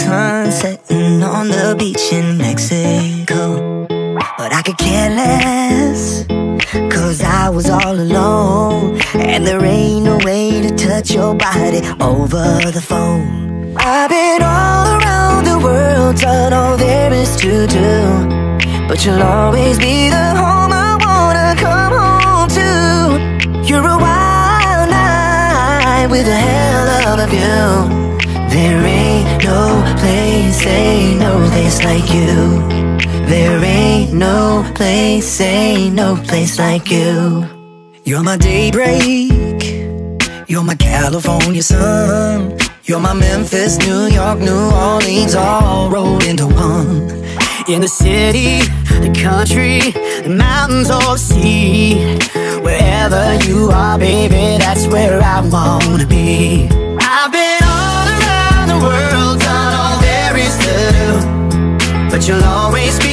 sun setting on the beach in Mexico. But I could care less, 'cause I was all alone, and there ain't no way to touch your body over the phone. I've been all around the world, done all there is to do, but you'll always be the home I wanna come home to. You're a wild night with a hell of a view. There ain't no place, ain't no place like you. There ain't no place, ain't no place like you. You're my daybreak, you're my California sun, you're my Memphis, New York, New Orleans, all rolled into one. In the city, the country, the mountains or the sea, wherever you are, baby, that's where I wanna be. I've been all around the world, done all there is to do, but you'll always be